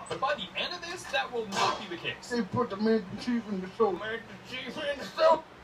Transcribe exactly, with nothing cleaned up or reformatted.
But by the end of this, that will not be the case. They put the mac and cheese in the soap. Mac and cheese in the soup.